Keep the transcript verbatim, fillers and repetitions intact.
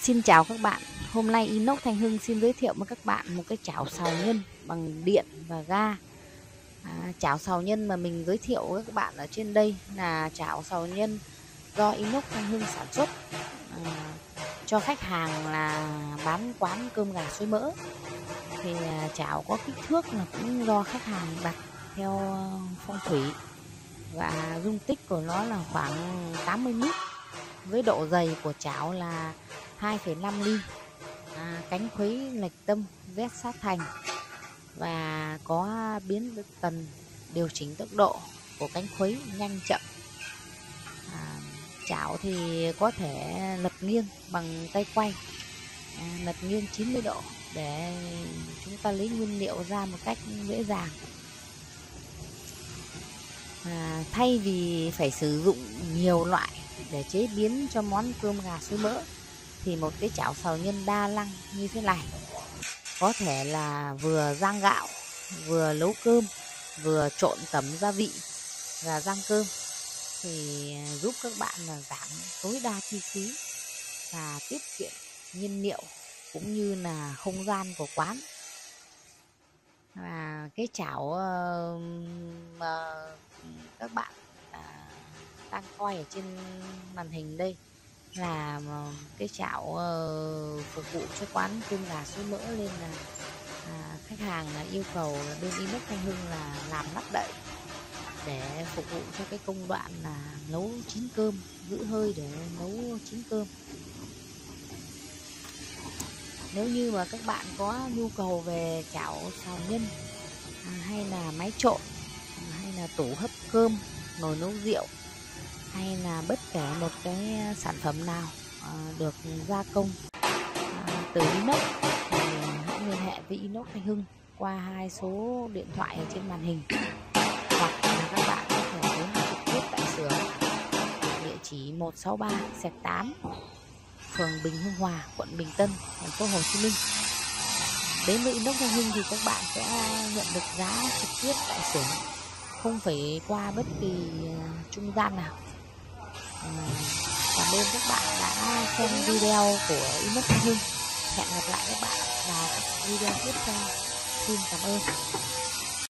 Xin chào các bạn, hôm nay Inox Thanh Hưng xin giới thiệu với các bạn một cái chảo sào nhân bằng điện và ga. À, chảo sào nhân mà mình giới thiệu với các bạn ở trên đây là chảo sào nhân do Inox Thanh Hưng sản xuất à, cho khách hàng là bán quán cơm gà xôi mỡ. Thì à, chảo có kích thước là cũng do khách hàng đặt theo phong thủy và dung tích của nó là khoảng tám mươi mét, với độ dày của chảo là hai phẩy năm ly, à, cánh khuấy lệch tâm, vét sát thành và có biến tần điều chỉnh tốc độ của cánh khuấy nhanh chậm. À, chảo thì có thể lật nghiêng bằng tay quay, à, lật nghiêng chín mươi độ để chúng ta lấy nguyên liệu ra một cách dễ dàng. À, thay vì phải sử dụng nhiều loại để chế biến cho món cơm gà xôi mỡ thì một cái chảo sào nhân đa năng như thế này có thể là vừa rang gạo, vừa nấu cơm, vừa trộn tẩm gia vị và rang cơm, thì giúp các bạn là giảm tối đa chi phí và tiết kiệm nhiên liệu cũng như là không gian của quán. Và cái chảo mà các bạn đang coi ở trên màn hình đây là cái chảo phục vụ cho quán cơm gà xôi mỡ, nên là à, khách hàng là yêu cầu là bên Inox Thanh Hưng là làm nắp đậy để phục vụ cho cái công đoạn là nấu chín cơm, giữ hơi để nấu chín cơm. Nếu như mà các bạn có nhu cầu về chảo sào nhân, à, hay là máy trộn, à, hay là tủ hấp cơm, nồi nấu rượu, hay là bất kể một cái sản phẩm nào à, được gia công à, từ Inox, thì hãy liên hệ với Inox Thanh Hưng qua hai số điện thoại ở trên màn hình, hoặc là các bạn có thể đến trực tiếp tại xưởng, địa chỉ một sáu ba xẹt tám, phường Bình Hưng Hòa, quận Bình Tân, thành phố Hồ Chí Minh. Đến với Inox Thanh Hưng thì các bạn sẽ nhận được giá trực tiếp tại xưởng, không phải qua bất kỳ trung gian nào. À, cảm ơn các bạn đã xem video của Inox Thanh Hưng. Hẹn gặp lại các bạn vào các video tiếp theo. Xin cảm ơn.